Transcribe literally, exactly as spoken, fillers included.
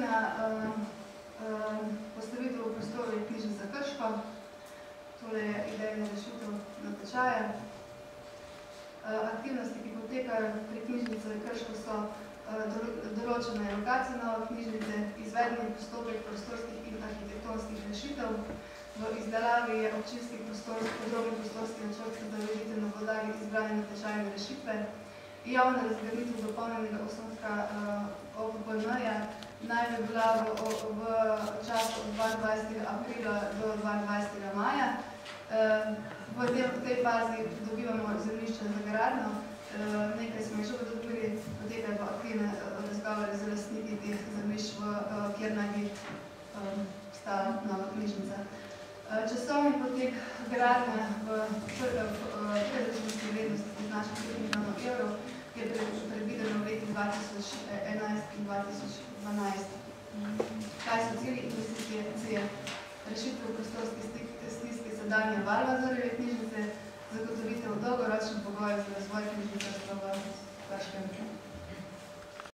naslednja postavitev v prostoru je knjižnica Krško. Tole je idejna rešitev natečaja. Aktivnosti, ki potekajo pri knjižnici Krško, so določene lokacije nove knjižnice, izvedeni postopek prostorskih in arhitektonskih rešitev. V izdelavi je občinski podrobni prostorski načrt za ureditev na podlagi izbrane natečajne rešitve. Javna razgraditev dopolnjenega osnutka O P P N-ja naj bi bila v času od dvaindvajsetega aprila do dvaindvajsetega maja. V tej fazi dobivamo zemljišče za gradnjo. Nekaj smo že dobili, potekajo pa aktivne razgovore z lastniki teh zemljišč, kjer naj bi stala nova knjižnica. Časovni potek gradnje v predračunski vrednosti znaša pet milijonov evrov, ki je predvideno v letih dva tisoč enajst in dva tisoč dvanajst. Kaj so cilji investicije? Rešitev prostorske stiske sedanje Valvazorjeve knjižnice, zagotovitev dolgoročnih pogojev za razvoj knjižničarstva v Krškem.